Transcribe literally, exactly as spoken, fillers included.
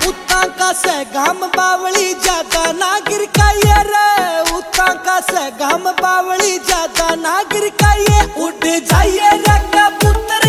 उता का से घाम बावली ज्यादा ना गिरकाइए रे, उता का से घाम बावली ज्यादा ना गिरकाइए, उड़ जाइए रे कबूतर।